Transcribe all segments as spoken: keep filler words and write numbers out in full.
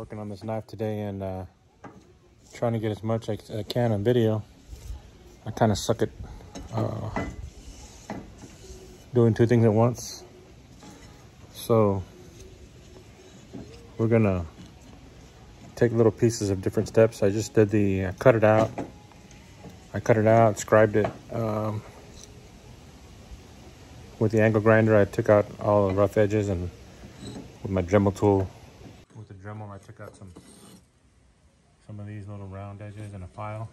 Working on this knife today and uh, trying to get as much as I can on video. I kind of suck at uh, doing two things at once. So we're gonna take little pieces of different steps. I just did the, uh, cut it out. I cut it out, scribed it. Um, with the angle grinder, I took out all the rough edges, and with my Dremel tool, with the Dremel, I took out some some of these little round edges in a file.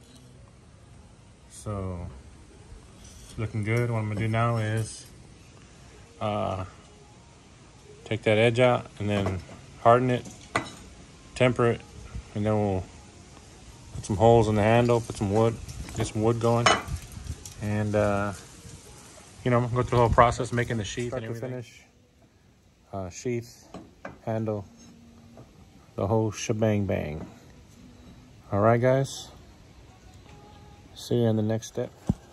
So it's looking good. What I'm gonna do now is uh, take that edge out and then harden it, temper it, and then we'll put some holes in the handle, put some wood, get some wood going, and uh, you know, go through the whole process making the sheath and everything. Finish, uh, sheath, handle, the whole shebang bang. All right, guys. See you in the next step.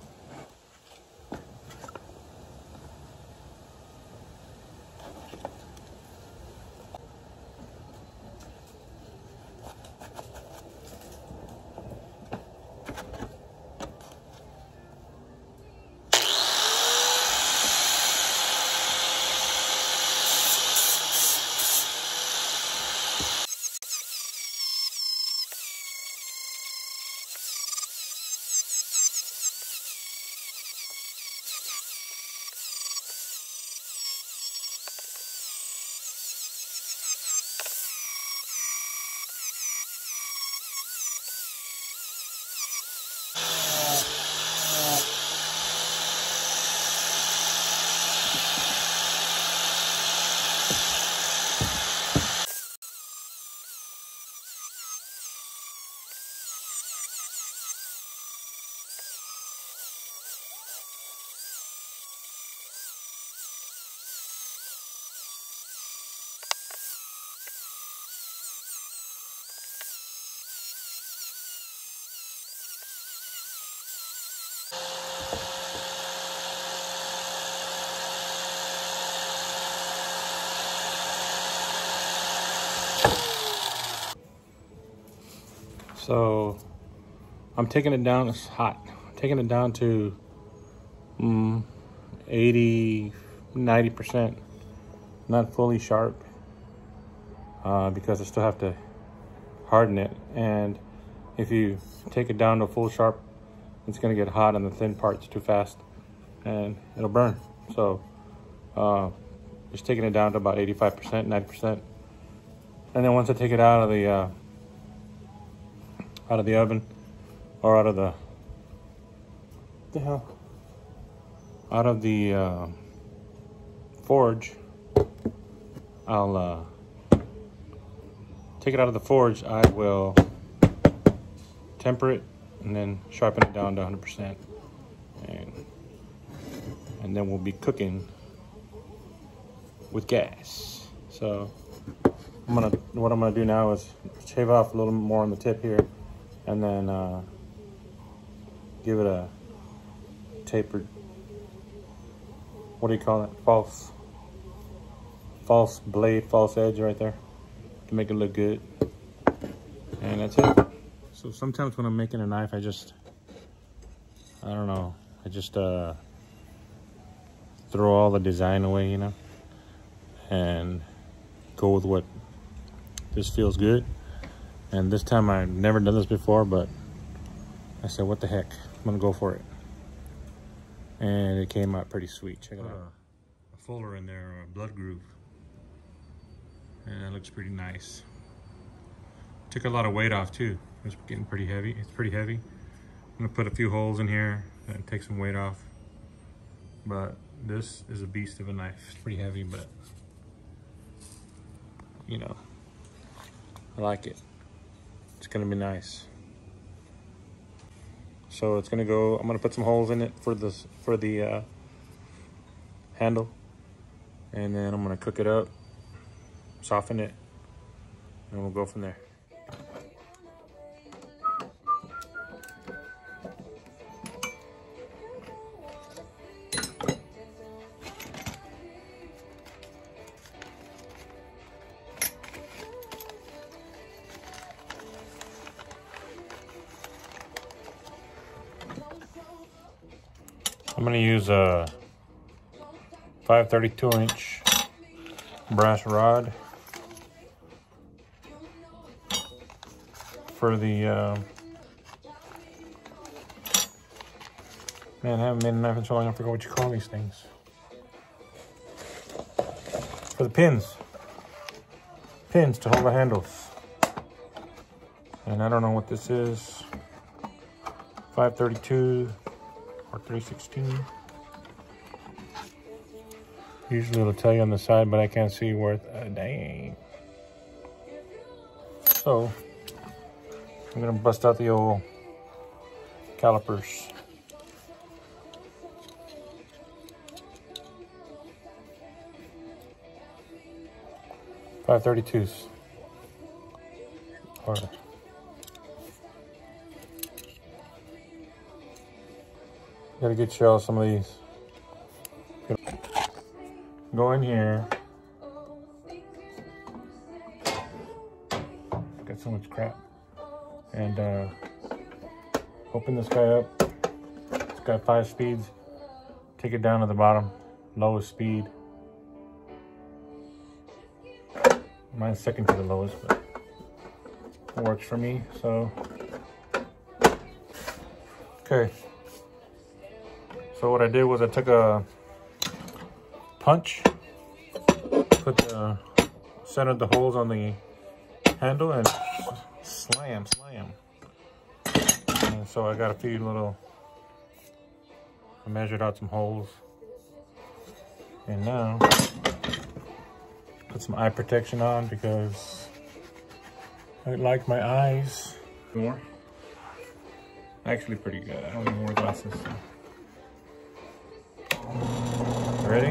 So I'm taking it down, it's hot. I'm taking it down to mm, eighty, ninety percent, not fully sharp, uh, because I still have to harden it. And if you take it down to full sharp, it's gonna get hot on the thin parts too fast and it'll burn. So uh, just taking it down to about eighty-five percent, ninety percent. And then once I take it out of the uh, out of the oven, or out of the, the hell, out of the uh, forge, I'll uh, take it out of the forge. I will temper it and then sharpen it down to one hundred percent, and and then we'll be cooking with gas. So I'm gonna, what I'm gonna do now is shave off a little more on the tip here, and then uh, give it a tapered, what do you call it? False, false blade, false edge right there to make it look good. And that's it. So sometimes when I'm making a knife, I just, I don't know, I just uh, throw all the design away, you know, and go with what this feels good. And this time I've never done this before, but I said, what the heck, I'm gonna go for it. And it came out pretty sweet. Check it out. Uh, a fuller in there, a blood groove. And it looks pretty nice. Took a lot of weight off too. It's getting pretty heavy. It's pretty heavy. I'm gonna put a few holes in here and take some weight off. But this is a beast of a knife. It's pretty heavy, but you know, I like it. It's gonna be nice. So it's gonna go, I'm gonna put some holes in it for this, for the uh, handle. And then I'm gonna cook it up, soften it, and we'll go from there. gonna use a five thirty-two inch brass rod for the uh, man, I haven't made a knife in so long I forgot what you call these things. For the pins. Pins to hold the handles. And I don't know what this is. five thirty-two or three sixteen. Usually it'll tell you on the side, but I can't see where it, uh, dang. So I'm gonna bust out the old calipers. five thirty-twos. Or gotta get y'all some of these. Go in here. Got so much crap. And uh, open this guy up. It's got five speeds. Take it down to the bottom, lowest speed. Mine's second to the lowest, but it works for me, so. Okay. So what I did was I took a punch, put the, centered the holes on the handle and slam, slam. And so I got a few little, I measured out some holes. And now, put some eye protection on because I like my eyes more. Actually pretty good. I don't even wear glasses. So. Ready?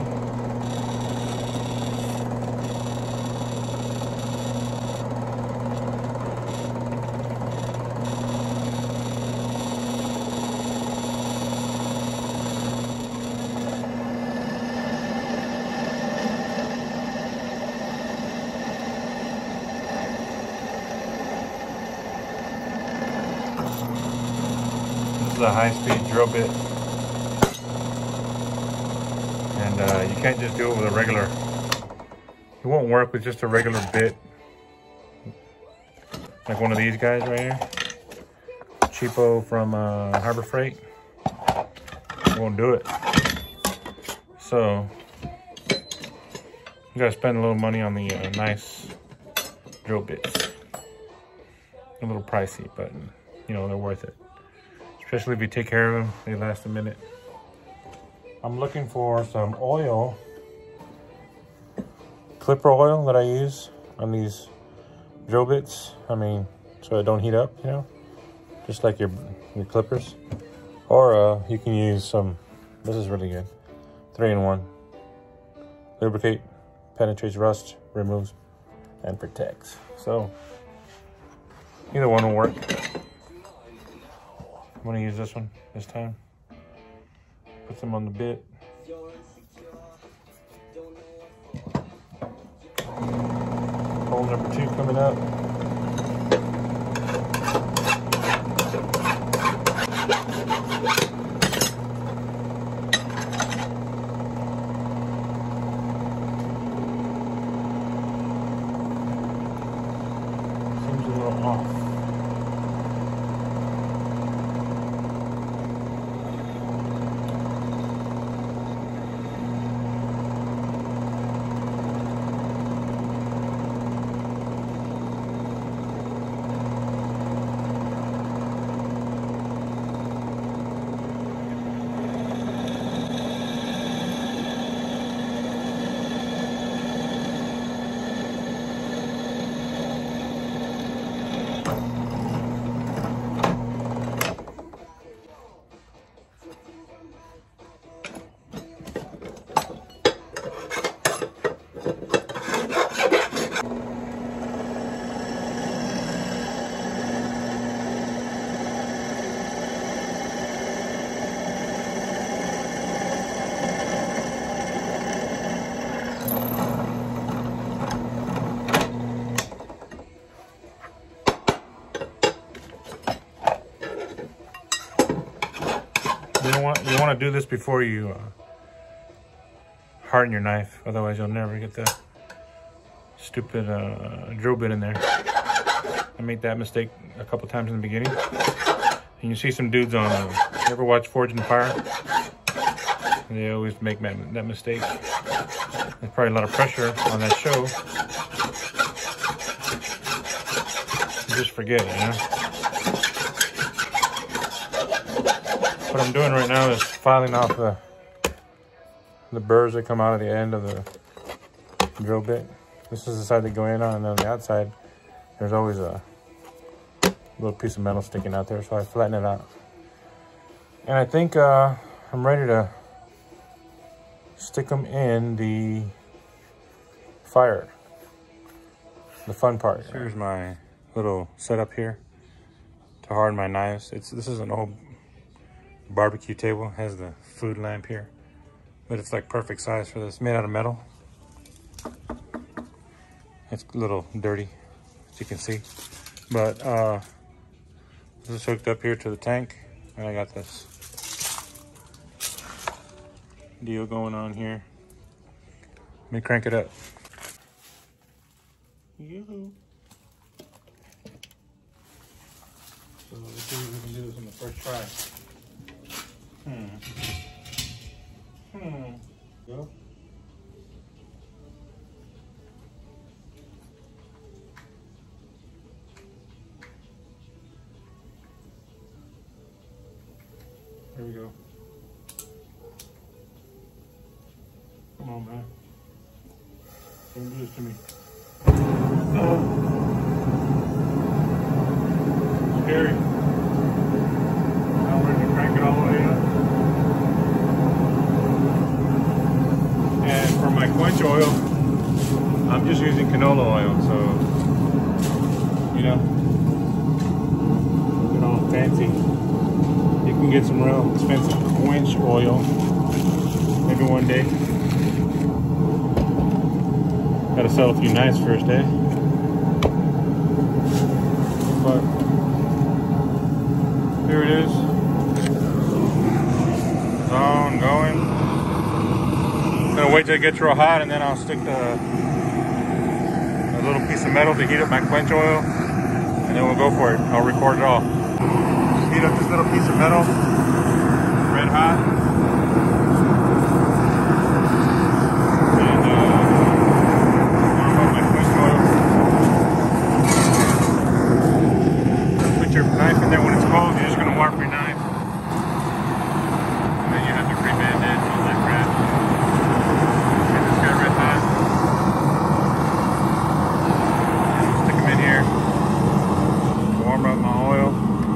This is a high-speed drill bit. And uh, you can't just do it with a regular, it won't work with just a regular bit. Like one of these guys right here. Cheapo from uh, Harbor Freight. It won't do it. So, you gotta spend a little money on the uh, nice drill bits. A little pricey, but you know, they're worth it. Especially if you take care of them, they last a minute. I'm looking for some oil, clipper oil that I use on these drill bits. I mean, so it don't heat up, you know, just like your, your clippers. Or uh, you can use some, this is really good, three in one. Lubricate, penetrates rust, removes, and protects. So, either one will work. I'm gonna use this one this time. Put them on the bit. Hole number two coming up. Seems a little off. want to do this before you uh, harden your knife. Otherwise, you'll never get the stupid uh, drill bit in there. I made that mistake a couple times in the beginning. And you see some dudes on, uh, you ever watch Forge and Fire? And they always make that, that mistake. There's probably a lot of pressure on that show. You just forget, you know? What I'm doing right now is filing off the, the burrs that come out of the end of the drill bit. This is the side they go in on, and then on the outside, there's always a little piece of metal sticking out there, so I flatten it out. And I think uh, I'm ready to stick them in the fire, the fun part. Here's my little setup here to harden my knives. It's This is an old barbecue table, it has the food lamp here, but it's like perfect size for this. Made out of metal. It's a little dirty, as you can see, but uh, this is hooked up here to the tank, and I got this deal going on here. Let me crank it up. Yoo-hoo. So let's see if we can do this on the first try. Hmm. Hmm. Go. Here we go. Come on, man. Don't do this to me. Oh. Scary. Now we're going to crank it all the way up. And for my quench oil, I'm just using canola oil, so, you know, get all fancy. You can get some real expensive quench oil maybe one day. Gotta sell a few knives first, eh? But here it is. It's on, going. I'm gonna wait till it gets real hot, and then I'll stick the a little piece of metal to heat up my quench oil, and then we'll go for it. I'll record it all. Heat up this little piece of metal, red hot, and uh, warm up my quench oil. Put your knife in there when it's cold. You're just gonna warp your knife, and then you have to pre-band it and all that crap. Get this guy red hot. Stick him in here. Warm up my oil.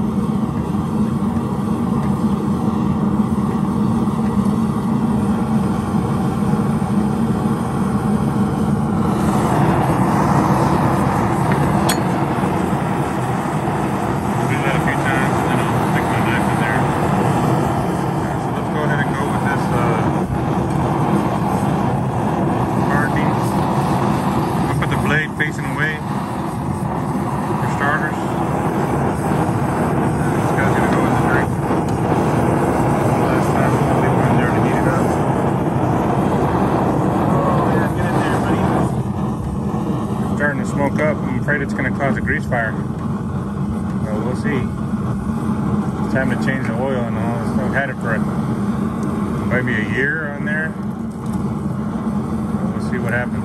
Facing away for starters. This guy's gonna go in the drink. Last time we leave one in there to heat it up. Oh yeah, get in there, buddy. It's starting to smoke up. I'm afraid it's gonna cause a grease fire. Well, we'll see. It's time to change the oil and all. I've had it for maybe a year on there. We'll see what happens.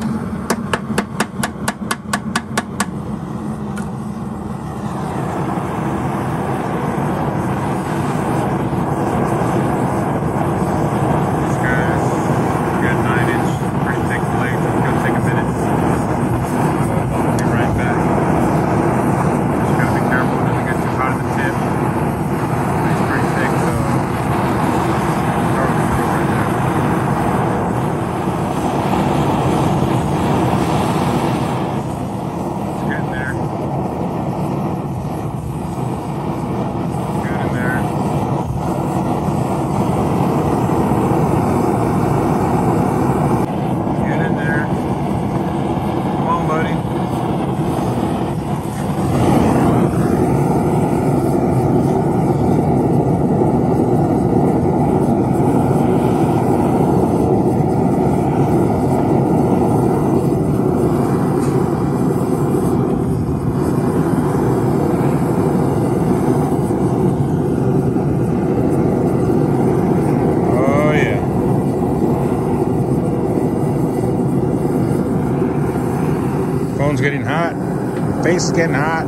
Phone's getting hot. Face is getting hot.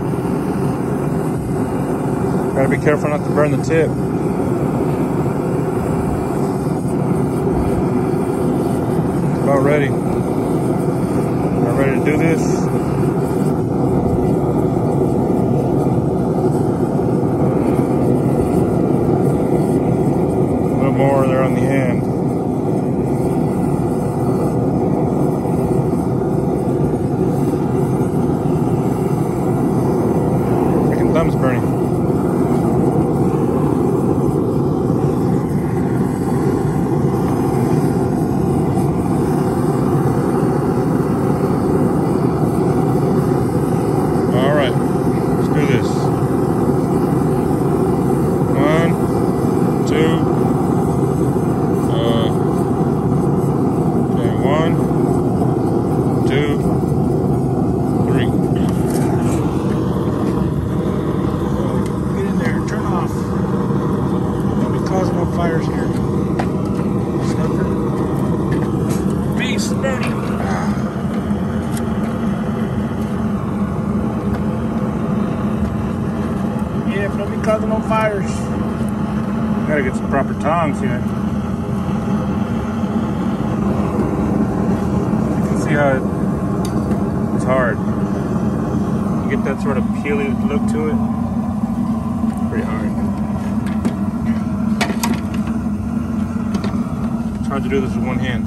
Gotta be careful not to burn the tip. It's about ready. We're ready to do this. A little more there on the end. Freaking thumb's burning. Causing no fires. Gotta get some proper tongs here. You can see how it, it's hard. You get that sort of peely look to it. It's pretty hard. It's hard to do this with one hand.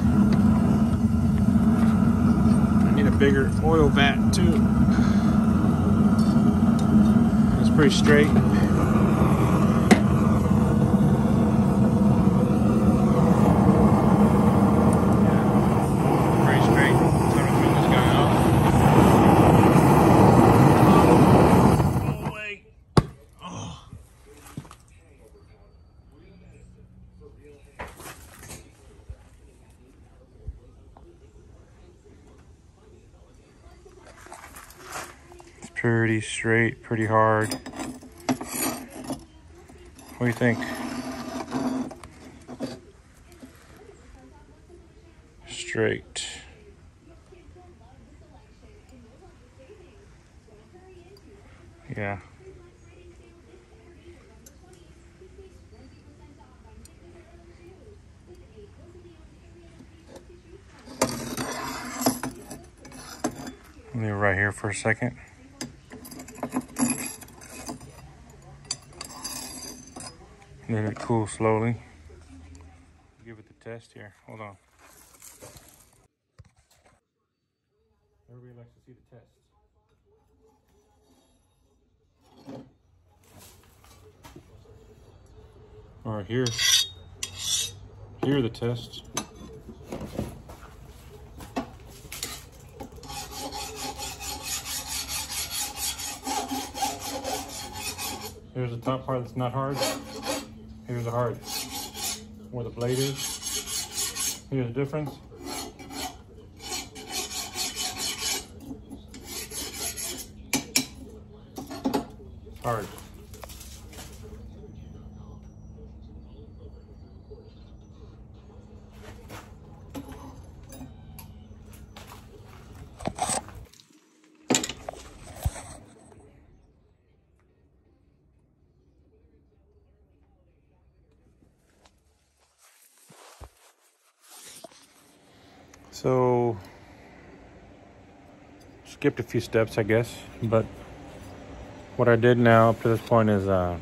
I need a bigger oil vat too. It's pretty straight. Pretty straight, pretty hard. What do you think? Straight. Yeah. Leave it right here for a second. Let it cool slowly. Give it the test here. Hold on. Everybody likes to see the test. All right, here. Here are the tests. Here's the top part that's not hard. Here's the hard, where the blade is. Here's the difference. Hard. So, skipped a few steps, I guess, but what I did now up to this point is uh,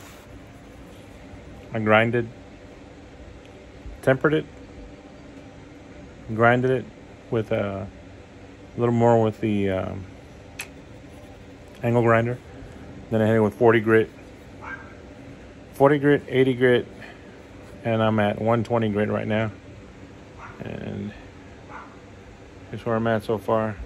I grinded, tempered it, grinded it with uh, a little more with the um, angle grinder. Then I hit it with forty grit, forty grit, eighty grit, and I'm at one twenty grit right now. And here's where I'm at so far.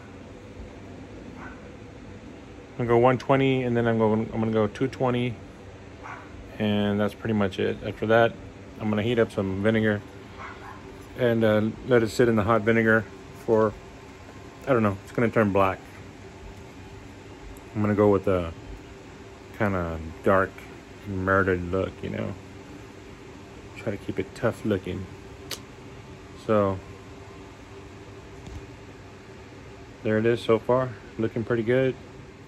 I'm gonna go one twenty, and then I'm going. I'm gonna go two twenty, and that's pretty much it. After that, I'm gonna heat up some vinegar and uh, let it sit in the hot vinegar for, I don't know, it's gonna turn black. I'm gonna go with a kind of dark, murdered look, you know. Try to keep it tough looking. So there it is so far, looking pretty good.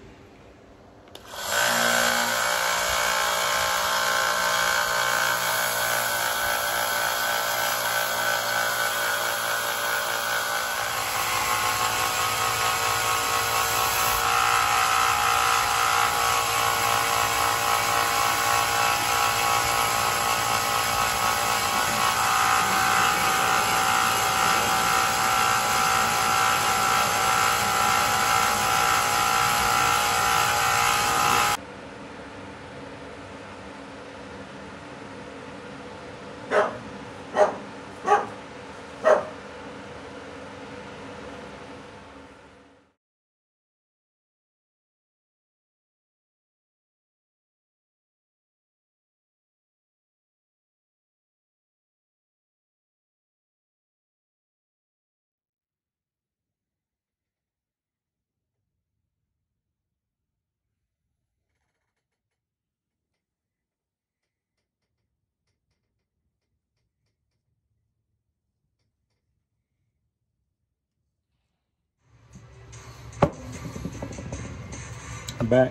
I'm back.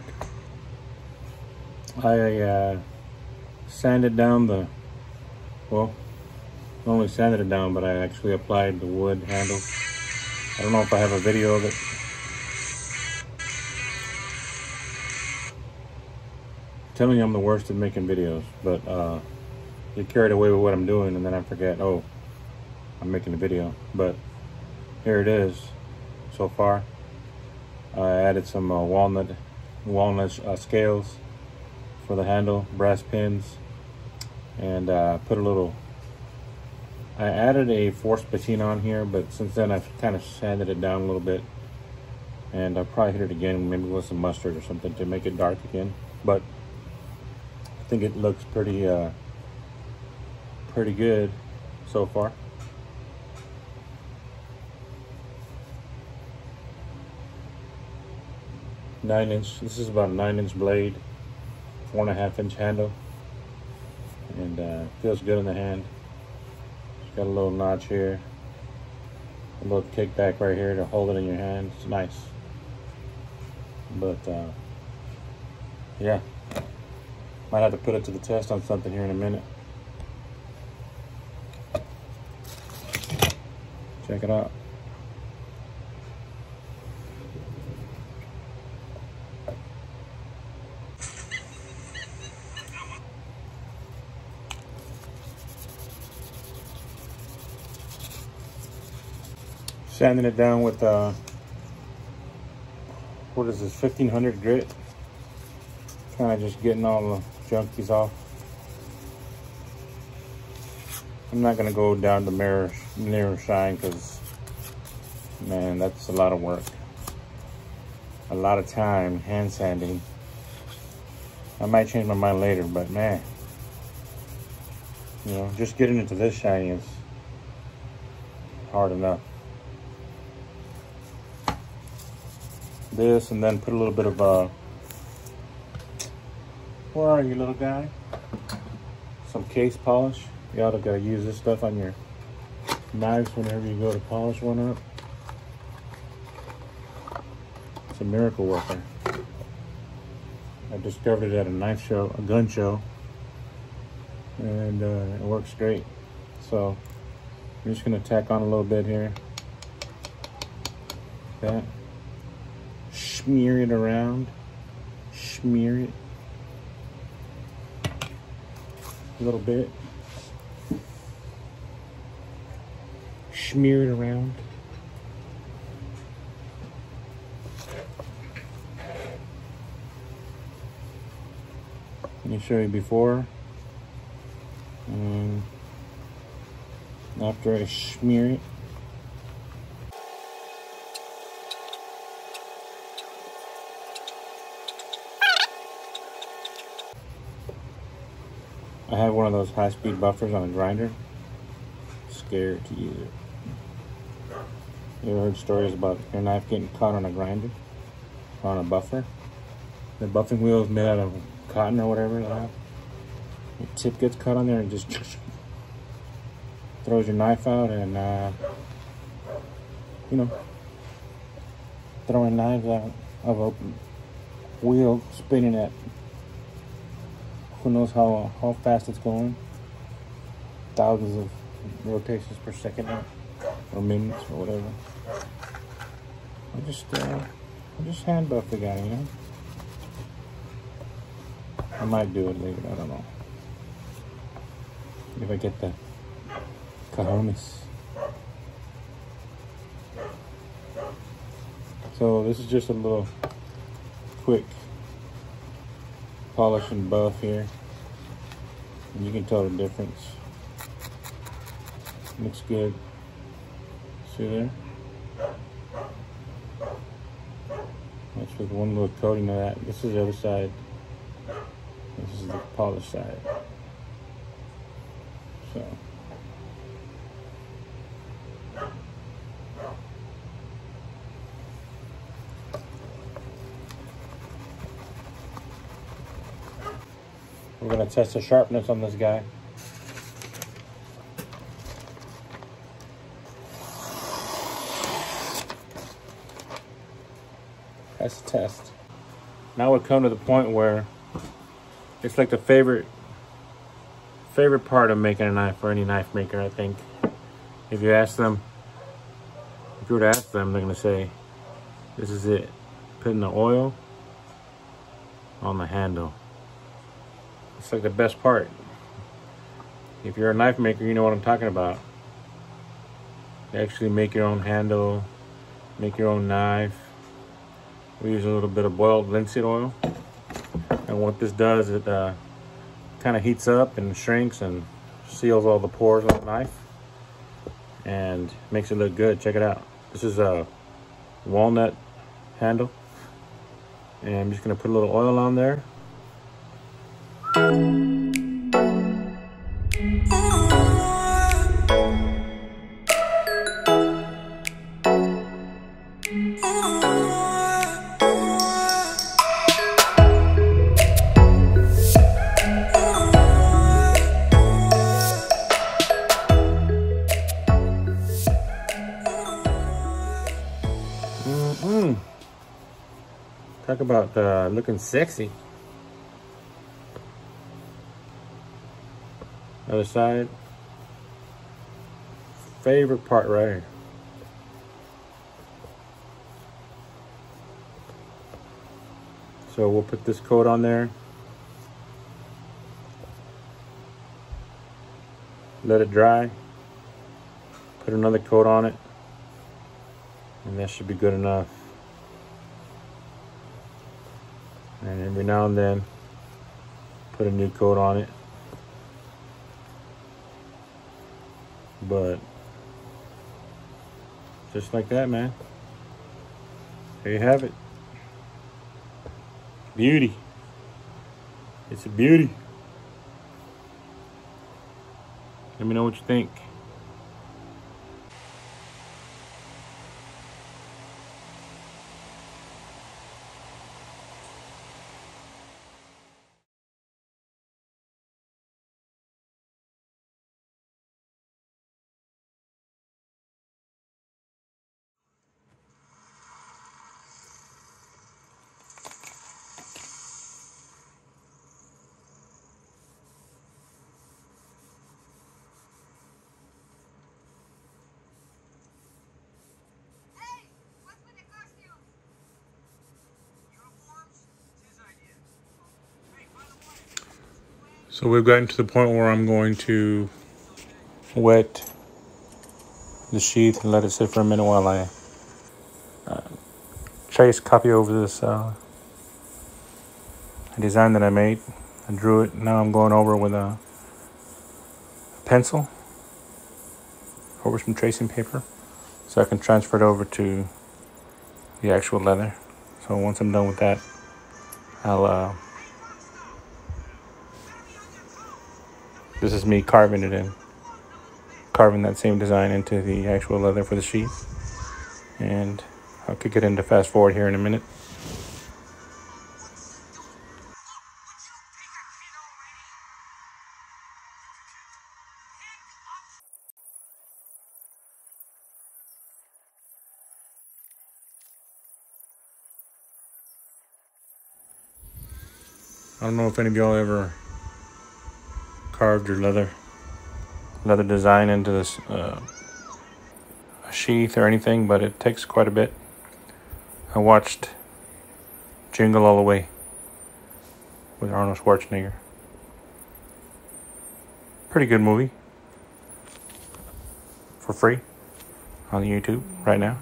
I uh, sanded down the, well, not only sanded it down, but I actually applied the wood handle. I don't know if I have a video of it. I'm telling you, I'm the worst at making videos, but uh, get carried away with what I'm doing and then I forget, oh, I'm making a video. But here it is so far. I added some uh, walnut walnut uh, scales for the handle, brass pins, and uh, put a little, I added a forced patina on here, but since then I've kind of sanded it down a little bit, and I'll probably hit it again, maybe with some mustard or something to make it dark again. But I think it looks pretty uh, pretty good so far. Nine inch, this is about a nine inch blade, four and a half inch handle, and uh, feels good in the hand. It's got a little notch here, a little kickback right here to hold it in your hand. It's nice. But uh, yeah, might have to put it to the test on something here in a minute. Check it out. Sanding it down with uh, what is this, fifteen hundred grit? Kind of just getting all the junkies off. I'm not gonna go down to mirror mirror shine because, man, that's a lot of work, a lot of time hand sanding. I might change my mind later, but man, you know, just getting into this shiny is hard enough. This, and then put a little bit of uh where are you, little guy? Some case polish. You ought to gotta use this stuff on your knives whenever you go to polish one up. It's a miracle worker. I discovered it at a knife show, a gun show, and uh, it works great. So I'm just gonna tack on a little bit here. That. Smear it around, smear it a little bit, smear it around. Let me show you before and after I smear it. I have one of those high-speed buffers on a grinder. Scared to use it. You ever heard stories about your knife getting caught on a grinder? Or on a buffer? The buffing wheel is made out of cotton or whatever. Your tip gets caught on there and just throws your knife out, and uh, you know, throwing knives out of a wheel spinning at who knows how how fast it's going, thousands of rotations per second or, or minutes or whatever. I just uh, I just hand buff the guy, you know. I might do it later. I don't know if I get the cojones. So this is just a little quick polish and buff here, and you can tell the difference. Looks good. See there? That's with one little coating of that. This is the other side. This is the polished side. So. We're gonna test the sharpness on this guy. That's the test. Now we've come to the point where it's like the favorite favorite part of making a knife for any knife maker, I think. If you ask them, if you were to ask them, they're gonna say, this is it. Putting the oil on the handle. It's like the best part. If you're a knife maker, you know what I'm talking about. You actually make your own handle, make your own knife. We use a little bit of boiled linseed oil. And what this does, it uh, kind of heats up and shrinks and seals all the pores on the knife and makes it look good. Check it out. This is a walnut handle. And I'm just gonna put a little oil on there. Mm-hmm. Talk about uh, looking sexy. Other side. Favorite part right here. So we'll put this coat on there. Let it dry. Put another coat on it. And that should be good enough. And every now and then, put a new coat on it. But just like that, man. There you have it. Beauty. It's a beauty. Let me know what you think. So we've gotten to the point where I'm going to wet the sheath and let it sit for a minute while I uh, trace, copy over this uh, design that I made. I drew it. Now I'm going over with a pencil over some tracing paper so I can transfer it over to the actual leather. So once I'm done with that, I'll uh, this is me carving it in, carving that same design into the actual leather for the sheath. And I'll kick it into fast forward here in a minute. I don't know if any of y'all ever carved your leather leather design into this uh, a sheath or anything, but it takes quite a bit. I watched Jingle All the Way with Arnold Schwarzenegger. Pretty good movie. For free on YouTube right now.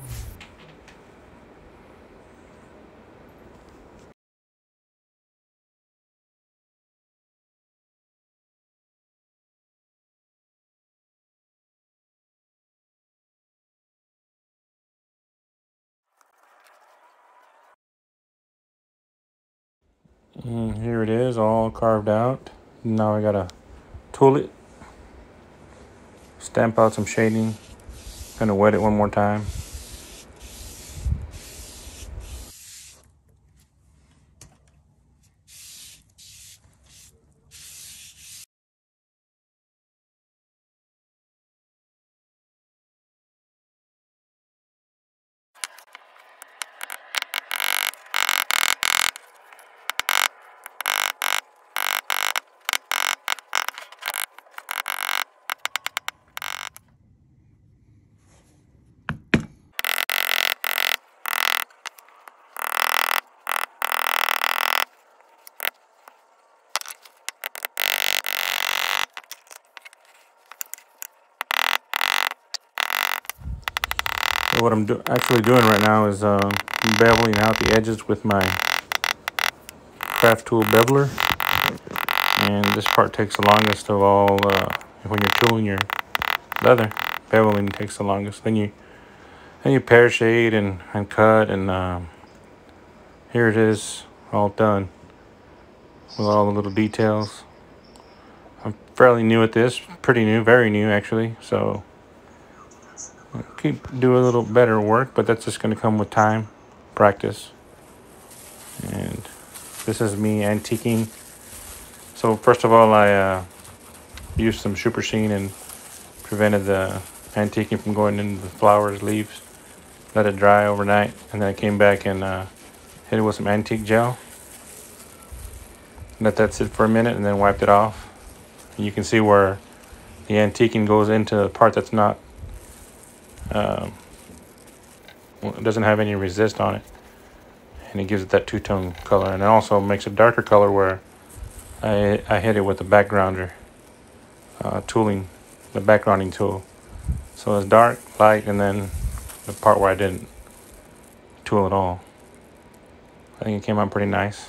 And here it is, all carved out. Now I gotta tool it, stamp out some shading, gonna wet it one more time. So what I'm do actually doing right now is uh, beveling out the edges with my craft tool beveler. And this part takes the longest of all. Uh, when you're tooling your leather, beveling takes the longest. Then you then you pear shade and, and cut, and um, here it is, all done with all the little details. I'm fairly new at this, pretty new, very new actually. So I'll keep doing a little better work, but that's just going to come with time, practice. And this is me antiquing. So first of all, I uh, used some super sheen and prevented the antiquing from going into the flowers, leaves. Let it dry overnight, and then I came back and uh, hit it with some antique gel. Let that sit for a minute, and then wiped it off. And you can see where the antiquing goes into the part that's not, um, it doesn't have any resist on it, and it gives it that two-tone color, and it also makes a darker color where I I hit it with the backgrounder uh, tooling, the backgrounding tool. So it's dark, light, and then the part where I didn't tool at all. I think it came out pretty nice.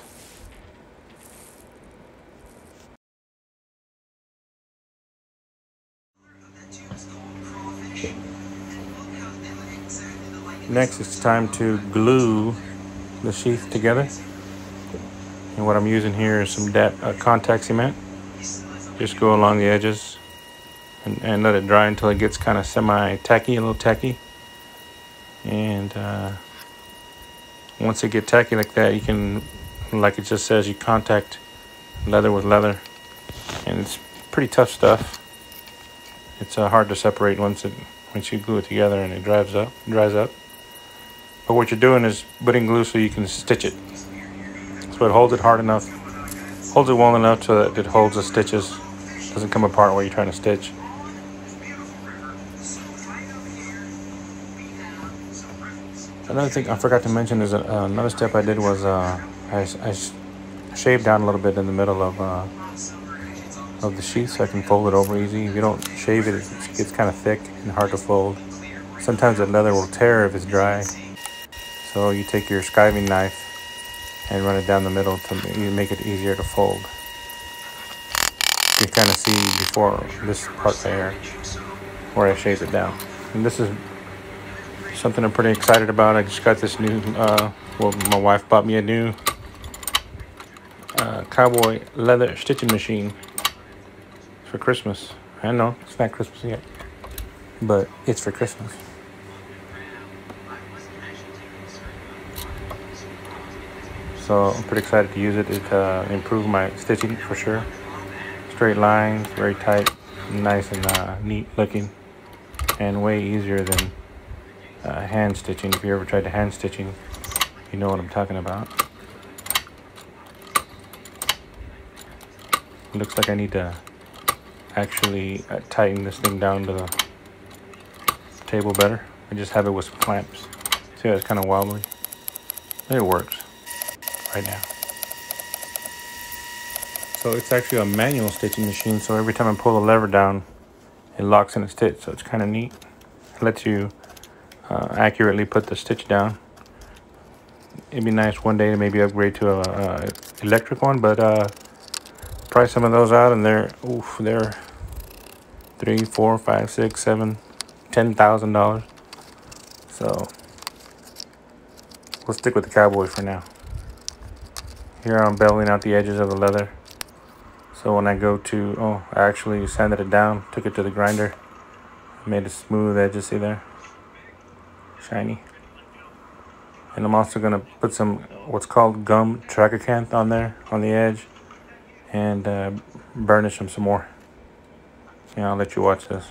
Next, it's time to glue the sheath together. And what I'm using here is some dap, uh, contact cement. Just go along the edges and, and let it dry until it gets kind of semi-tacky, a little tacky. And uh, once it gets tacky like that, you can, like it just says, you contact leather with leather. And it's pretty tough stuff. It's uh, hard to separate once it once you glue it together and it dries up, dries up. But what you're doing is putting glue so you can stitch it. So it holds it hard enough, holds it well enough so that it holds the stitches, doesn't come apart while you're trying to stitch. Another thing I forgot to mention is uh, another step I did was uh, I, I shaved down a little bit in the middle of uh, of the sheath so I can fold it over easy. If you don't shave it, it gets kind of thick and hard to fold. Sometimes the leather will tear if it's dry. So you take your skiving knife and run it down the middle to make it easier to fold. You kind of see before this part there where I shaved it down. And this is something I'm pretty excited about. I just got this new, uh, well, my wife bought me a new uh, cowboy leather stitching machine for Christmas. I know, it's not Christmas yet, but it's for Christmas. So I'm pretty excited to use it. It uh, improved my stitching for sure. Straight lines, very tight, nice and uh, neat looking, and way easier than uh, hand stitching. If you ever tried to hand stitching, you know what I'm talking about. It looks like I need to actually uh, tighten this thing down to the table better. I just have it with some clamps. See how it's kind of wobbly? It works right now. So it's actually a manual stitching machine, so every time I pull the lever down, it locks in a stitch, so it's kind of neat. It lets you uh, accurately put the stitch down. It'd be nice one day to maybe upgrade to a, a electric one, but uh, try some of those out, and they're oof, they're three, four, five, six, seven, ten thousand dollars. So we'll stick with the Cowboy for now. Here I'm beveling out the edges of the leather. So when I go to, oh, I actually sanded it down, took it to the grinder, made it smooth edges, see there? Shiny. And I'm also gonna put some, what's called gum tragacanth on there, on the edge, and uh, burnish them some more. Yeah, I'll let you watch this.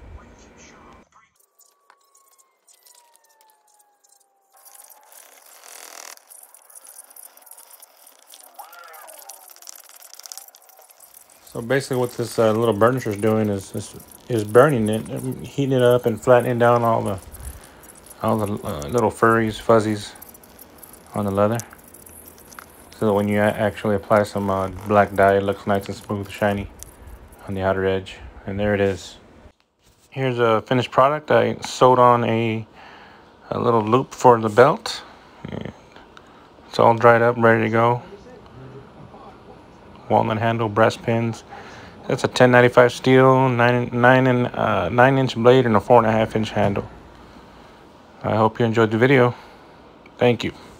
So basically what this uh, little burnisher is doing is, is is burning it, heating it up and flattening down all the all the uh, little furries, fuzzies on the leather. So that when you actually apply some uh, black dye, it looks nice and smooth, shiny on the outer edge. And there it is. Here's a finished product. I sewed on a, a little loop for the belt. And it's all dried up, ready to go. Walnut handle, brass pins. That's a ten ninety-five steel, nine nine and uh, nine inch blade, and a four and a half inch handle. I hope you enjoyed the video. Thank you.